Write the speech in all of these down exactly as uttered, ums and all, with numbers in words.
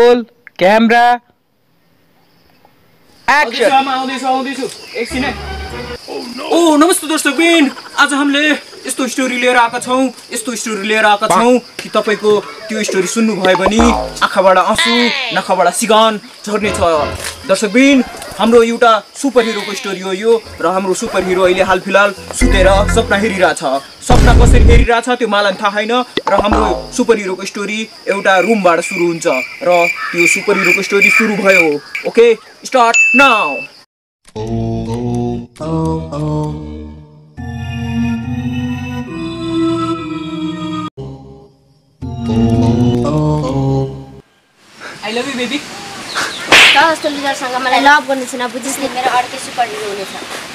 Role camera action. आउँदैछु आउँदैछु एकछिन है। ओ नमस्ते दर्शकबिन, आज हामीले यस्तो स्टोरी लिएर आएका छौँ यस्तो स्टोरी लिएर आएका छौँ कि तपाईँको त्यो स्टोरी सुन्नुभयो भने आँखाबाट आँसु नाकबाट सिगान झर्ने छ। दर्शकबिन, हाम्रो एउटा सुपर हिरोको स्टोरी हो यो र हाम्रो सुपर हिरो अहिले हाल फिलहाल सुतेर सपना हेरिरहेछ। सपना कसरी हेरिरहेछ त्यो मलाई थाहा छैन र हाम्रो सुपर हिरोको स्टोरी एउटा रुमबाट सुरु हुन्छ र त्यो सुपर हिरोको स्टोरी सुरु भयो। Okay, start now. I love you baby. त जस्तो लिडरसँग मलाई लभ गर्नु छैन, बुझिस् नि? मेरो अर्कै सुपर हिरो हुनेछ।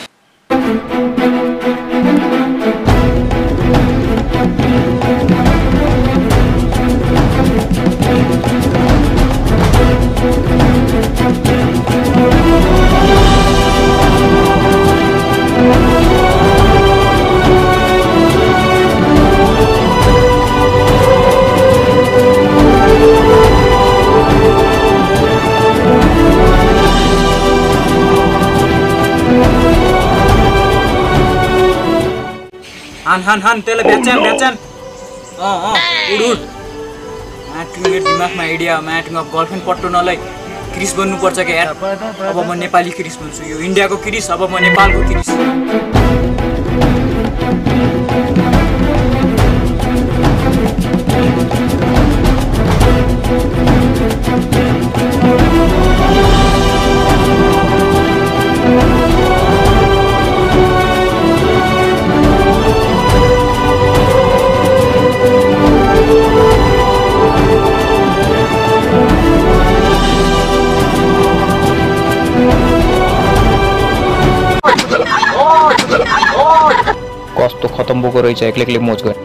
हान हान हान त्यसलाई बेचान बेचान। अँ अँ उड उड। म्याटिङ दिमागमा आइडिया, म्याटिङ अफ गर्लफ्रेन्ड पट्टोनलाई क्रिस बन्नुपर्छ क्या यार। अब म नेपाली क्रिस बन्छु, यो इन्डियाको क्रिस, अब म नेपालको क्रिस। कस्तो खतम बोको रहेछ, एक्लै एक्लै मोज गर।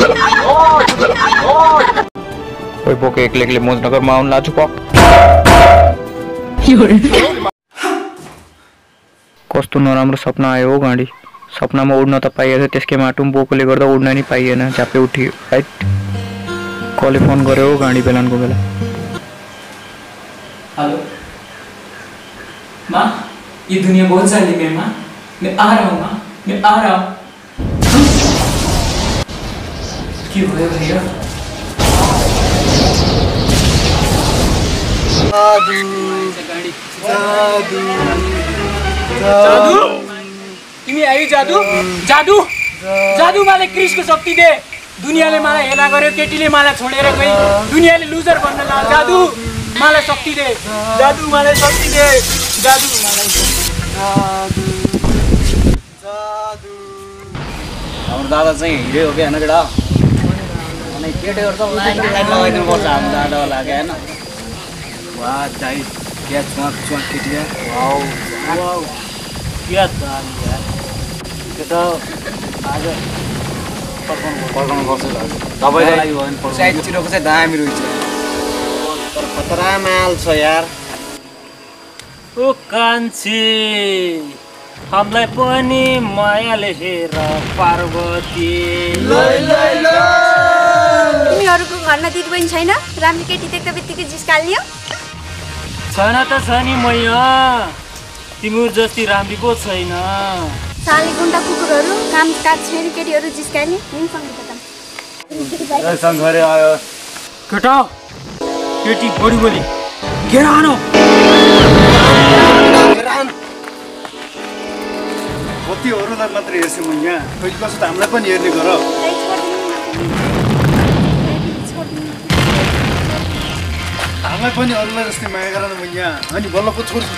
ओइ बोके एक्लै एक्लै मोज नगर, म आउन लाग्छु प। कस्तो नराम्रो सपना आयो हो गाडी। सपनामा उड्न त पाइएछ, त्यसकै माटुम बोकोले गर्दा उड्न नि पाइएन। झ्याप्पै उठियो राइट। कसले फोन गर्यो हो गाडी बेलानको बेला। हेलो माँ, ये दुनिया बहुत सारी है माँ, मैं आ रहा हूँ माँ, मैं आ रहा हूँ। क्यों भयो भैया? जादू जादू जादू तिमी आयो जादू जादू जादू मलाई क्रिसको शक्ति दे। दुनियाँले मलाई हेला गर्यो, केटीले मलाई छोडेर गई, दुनियाँले लुजर भन्न लाग्यो। जादू मलाई शक्ति दे, जादू मलाई शक्ति दे, जादू मलाई जादू जादू। हाम्रो दादा चाहिँ हिँड्यो हो कि होइन केटा? अनि केटीहरू त लाइन लाइन लगाइदिनुपर्छ हाम्रो दादा होला क्या होइन? वा दाइ क्या चुवाक चुवाक केटी वाउ वाउ क्या दामी यार। त्यो त आज पर्खाउनु पर्खाउनु पर्छ तपाईँलाई। साइडतिरको चाहिँ दामी रहेछ, तर खतरा माल छ यार। ओ कान्छी, हामीलाई पनि मायाले हेर पार्वती। तिमीहरूको घरमा दिदीबहिनी छैन? राम्रो केटी देख्दा बित्तिकै जिस्काल्यो। छैन त छ नि मैया, तिम्रो जति राम्री पो छैन। साली गुन्डा कुकुरहरू काम काज छैन, केटीहरू जिस्काल्ने। सँगै आयो केटा, केटी बढी बोली घेरा आनो। कतिहरूलाई मात्र हेर्छु म यहाँ, खोइ कसो त हामीलाई पनि हेर्ने गर। हामीलाई पनि अरूलाई जस्तै माया गर न म यहाँ, अनि बल्ल पो छोड्छु।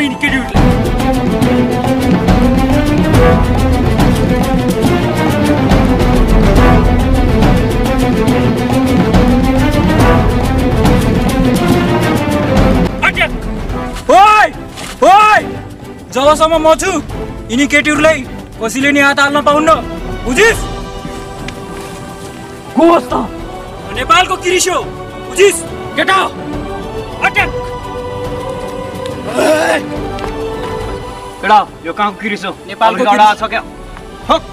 यिनी केटीहरूलाई। ओइ ओइ जबसम्म म छु यिनी केटीहरूलाई कसैले नि हात हाल्न पाउन्न, बुझिस? होस् त नेपालको किरिस हो, बुझिस? केटा अट्याक! केटा यो कहाँको किरिस हो? नेपालको डाँडा छ क्या? हक!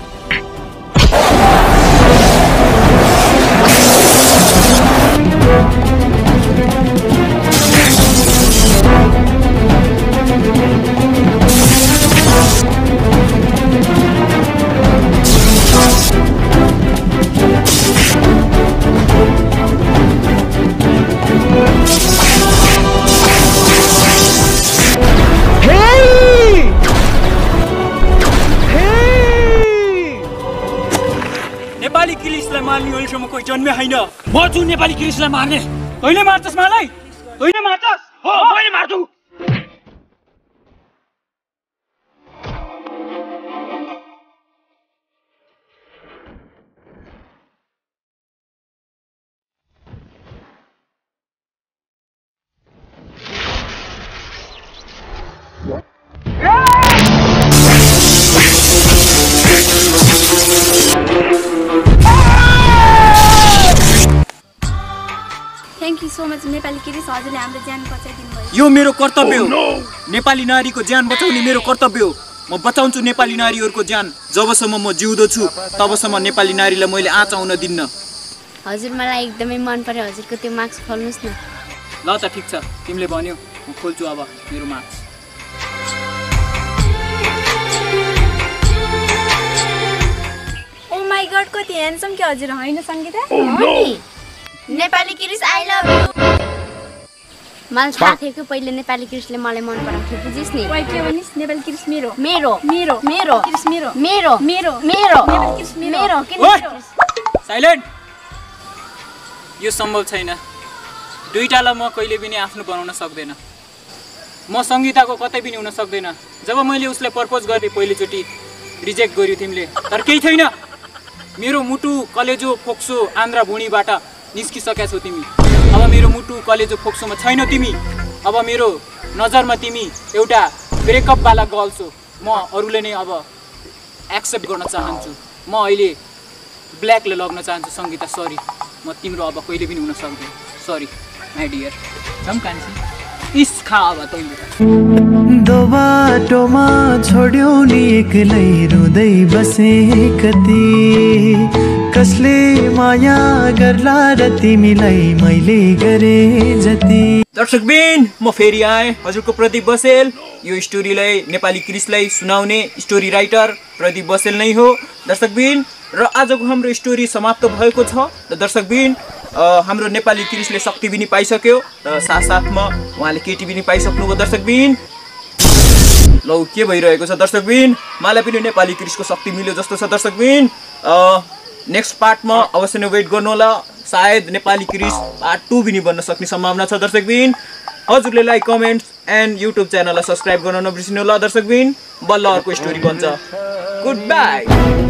नेपाली किरिसलाई मार्ने अहिलेसम्म कोही जन्मे होइन। म छु नेपाली किरिसलाई मार्ने। तैँले मार्छस् मलाई? तैँले मार्छस्? हो मैले मार्छु। Thank you so much Nepali किरिस, हजुरले हाम्रो ज्यान बचाइदिनु भयो। यो मेरो कर्तव्य हो। नेपाली नारीको ज्यान बचाउने मेरो कर्तव्य हो। म बचाउँछु नेपाली नारीहरूको ज्यान। जबसम्म म जिउँदो छु तबसम्म नेपाली नारीलाई मैले आँच आउन दिन्न। हजुर मलाई एकदमै मन पर्यो, हजुरको त्यो मार्क्स खोल्नुहोस् न। ल त ठिक छ, तिमीले भन्यो, म खोल्छु अब मेरो मार्क्स। ओ माई गॉड कति ह्यान्डसम के हजुर होइन सङ्गीता? हो नि। नेपाली किरिस आई लभ यु। मलाई थाहा थियो कि पहिले नेपाली किरिसले मलाई मन पराउँथ्यो, बुझिस् नि? वाइ के भनिस्? नेपाली किरिस मेरो मेरो मेरो मेरो किरिस मेरो मेरो मेरो मेरो नेपाली किरिस मेरो मेरो किन ओइ! साइलेन्ट! यो सम्भव छैन। दुईटालाई म कहिले पनि आफ्नो बनाउन सक्दैन। म सङ्गीताको कतै पनि हुन सक्दैन। जब मैले उसलाई प्रपोज गरेँ पहिलोचोटि रिजेक्ट गर्यो तिमीले, तर केही छैन। मेरो मुटु कलेजो फोक्सो आन्द्रा भुँडीबाट निस्किसकेका छौ तिमी। अब मेरो मुटु कलेजो फोक्सोमा छैन तिमी। अब मेरो नजरमा तिमी एउटा ब्रेकअपवाला गर्ल्स हो। म अरूले नै अब एक्सेप्ट गर्न चाहन्छु। म अहिले ब्ल्याकले लग्न चाहन्छु सङ्गीता। सरी, म तिम्रो अब कहिले पनि हुन सक्दैन। Sorry my dear. चम्कान्छी इस खा अब तैँले। दो बाटोमा छोड्यौ नि एक्लै रुँदै बसे कति, कसले माया गर्ला र तिमीलाई मैले गरे जति। दर्शकबिन म फेरि आएँ, हजुरको प्रदीप बसेल। यो स्टोरीलाई नेपाली किरिसलाई सुनाउने स्टोरी राइटर प्रदीप बसेल नै हो दर्शकबिन। र आजको हाम्रो स्टोरी समाप्त भएको छ। र दर्शकबिन हाम्रो नेपाली किरिसले शक्ति पनि पाइसक्यो र साथसाथमा उहाँले केटी पनि पाइसक्नुभयो दर्शकबिन। लौ के भइरहेको छ दर्शकबिन? मलाई पनि नेपाली किरिसको शक्ति मिल्यो जस्तो छ दर्शकबिन। नेक्स्ट पार्टमा अवश्य नै वेट गर्नु होला। सायद नेपाली किरिस पार्ट टू पनि बन्न सक्ने सम्भावना छ दर्शकबिन। हजुरले लाइक कमेन्ट एन्ड युट्युब च्यानललाई सब्सक्राइब गर्न नबिर्सिनु होला दर्शकबिन। बल्ल अर्को स्टोरी बन्छ। Good by.